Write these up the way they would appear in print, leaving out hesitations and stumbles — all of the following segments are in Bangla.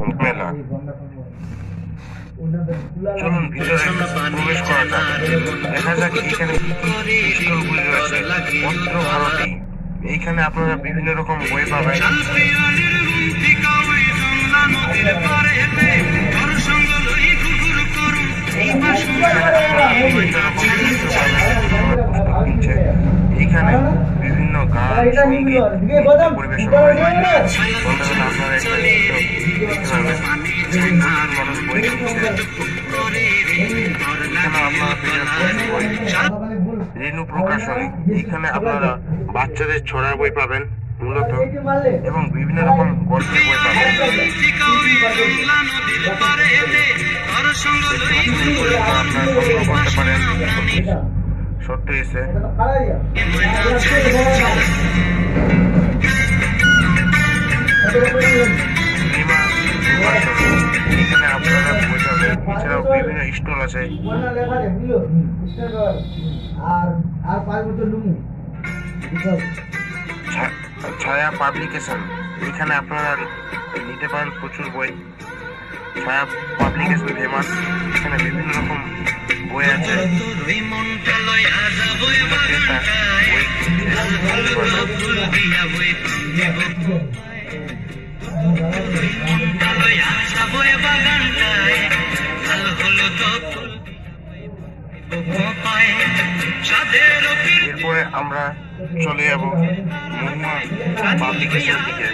মেলা। চলুন ভিতরে প্রবেশ করা যাক, দেখা যাক এখানে কি কি স্টলগুলি রয়েছে। পত্র ভারতী, এইখানে আপনারা বিভিন্ন রকম বই পাবেন। এইখানে বিভিন্ন গান সঙ্গীত পরিবেশন হয়। সন্ধ্যাবেলা আপনারা একটা নৃত্য দেখতে পাবেন। মানুষ বই কিনছে। এখানে আপনারা পেয়ে যাচ্ছেন বই। রেণু প্রকাশনী, এইখানে আপনারা বাচ্চাদের ছড়ার বই পাবেন মূলত, এবং বিভিন্ন রকম গল্পের বই পাবেন। আপনারা সংগ্রহ করতে পারেন। সত্য এসে এখানে আপনারা বই পাবেন। এছাড়াও বিভিন্ন স্টল আছে। ছায়া পাবলিকেশন, এখানে আপনারা নিতে পারেন প্রচুর বই। ছায়া পাবলিকেশন ফেমাস, এখানে বিভিন্ন রকম বই আছে। এরপরে আমরা চলে যাব মহুয়া পাবলিকেশন থেকে।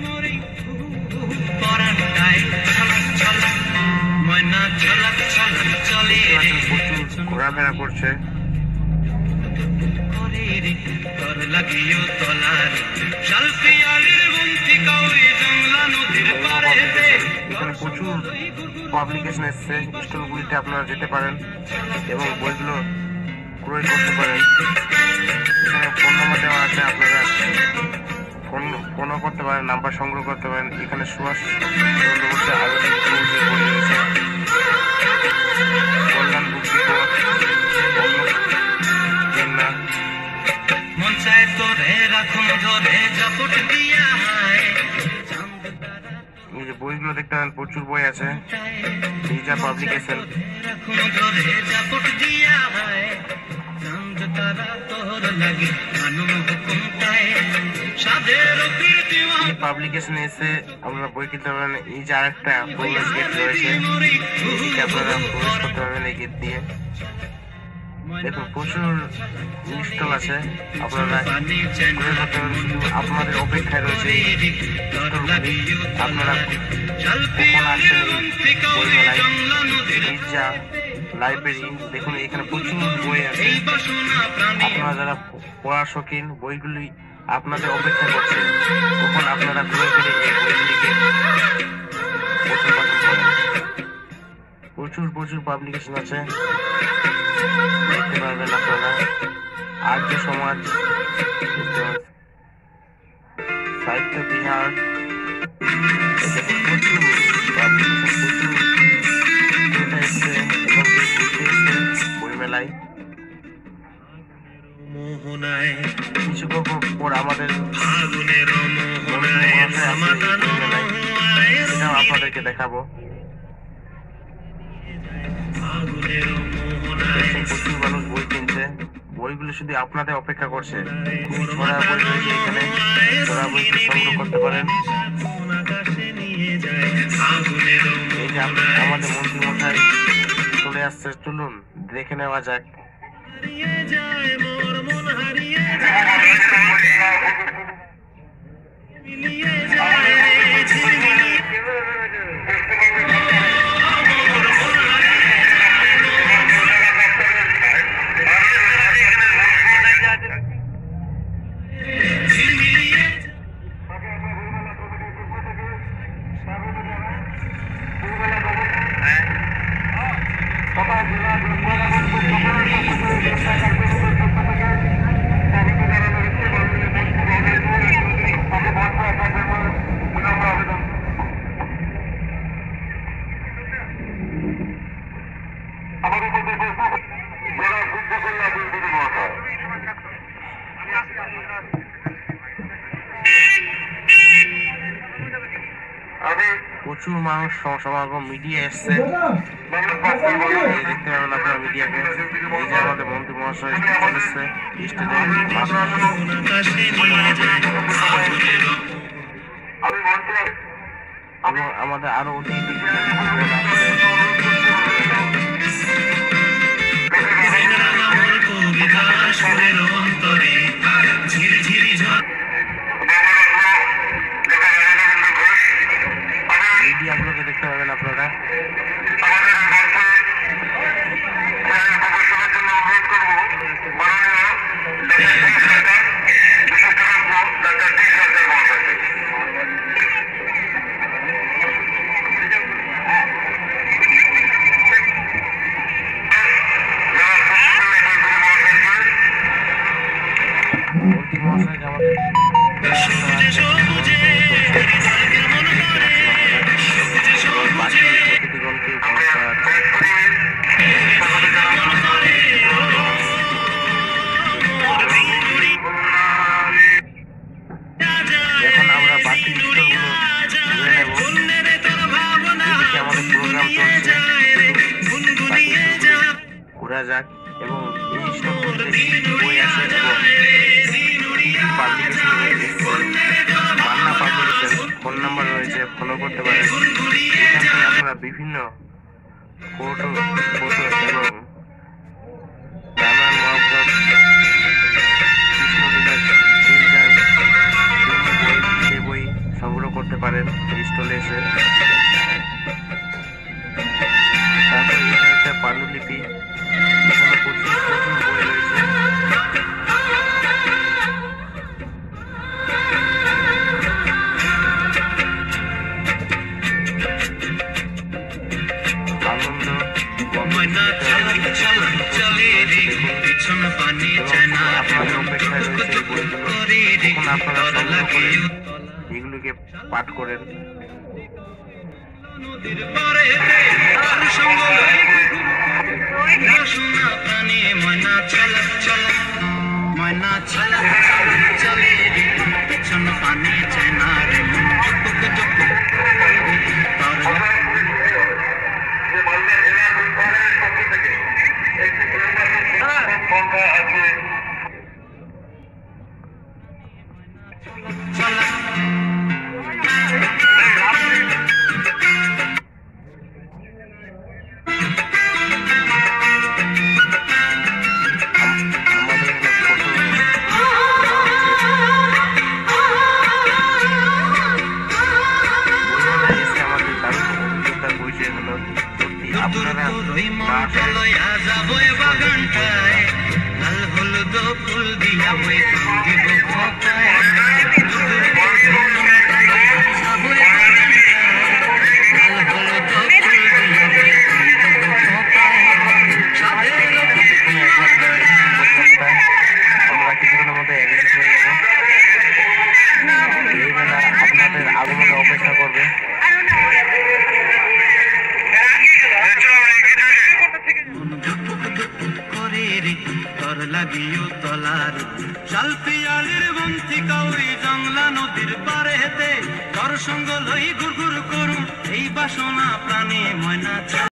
প্রচুর ঘোরাফেরা করছে। এখানে প্রচুর পাবলিকেশন এসছে। স্টলগুলিতে আপনারা যেতে পারেন এবং বইগুলো ক্রয় করতে পারেন। এখানে ফোন নাম্বার দেওয়া আছে, আপনারা ফোনও করতে পারেন, নাম্বার সংগ্রহ করতে পারেন। এখানে সুভাষ চন্দ্র আধুনিক বই রয়েছে। কল্যাণ বুক ডিপো, এই যে বইগুলো দেখতে পারেন, প্রচুর বই আছে। নিজা পাবলিকেশন, পাবলিকেশন এসে আপনারা বই কিনতে পারেন। এই যে আরেকটা প্রবেশ গেট রয়েছে, আপনারা প্রবেশ করতে পারবেন এই গেট দিয়ে। দেখুন প্রচুর স্টল আছে, আপনারা আপনাদের অপেক্ষায় রয়েছে এই স্টলগুলি। আপনারা কখন আসছেন এই বই মেলায়? মির্জা লাইব্রেরি, দেখুন এখানে প্রচুর বই আছে। আপনারা যারা পড়ার শৌখিন, বইগুলি আপনাদের অপেক্ষা করছে, কখন আপনারা ঘুরে ফিরে এই বইগুলিকে পঠন পাঠন করেন। প্রচুর পাবলিকেশন আছে, দেখতে পারবেন আপনারা। আর্য সমাজ, সাহিত্য বিহার, প্রচুর বই মেলায়। কিছুক্ষণ পর আমাদের সেটাও আপনাদেরকে দেখাবো। প্রচুর মানুষ বই কিনছে, বইগুলো শুধু আপনাদের অপেক্ষা করছে। ছড়া বই রয়েছে এখানে, ছড়া বই সংগ্রহ করতে পারেন। এই যে আমাদের মন্ত্রী মশাই চলে আসছে, চলুন দেখে নেওয়া যাক। প্রচুর মানুষ সমাগম, মিডিয়া এসছে, দেখতে পাবেন আপনারা মিডিয়াকে। এই যে আমাদের মন্ত্রী মহাশয় চলেছে স্টেজে, এবং আমাদের আরো অতিথি মিডিয়াগুলোকে দেখতে পাবেন আপনারা। এখন আমরা বাকি স্টলগুলো ঘুরে নেব। এদিকে আমাদের প্রোগ্রাম চলছে, ঘোরা যাক। এবং এই স্টলগুলোতে বই আছে এবং publication Manna publication phone number রয়েছে, ফলো করতে পারেন। এখান থেকে আপনারা বিভিন্ন ফটো এবং রামায়ণ মহাভারত, কৃষ্ণলীলা, সে বই সংগ্রহ করতে পারেন এই স্টলে এসে। তারপর এখানে একটা পাণ্ডুলিপি, এখানে প্রচুর বই রয়েছে। আনন্দ আপনাদের অপেক্ষায় রয়েছে এই বইগুলো। এখন আপনারা সংগ্রহ করে এগুলোকে পাঠ করেন। আমরা কিছুক্ষণের মধ্যে এগ্রিড হয়ে যাব। এই বেলা আপনাদের আগমনে অপেক্ষা করবে। লাগিও তলার শালপিয়ালির বন্তি কাউরি জংলা নদীর পারে হেতে তোর সঙ্গ লই গুড় গুড় করু এই বাসনা প্রাণে ময়না।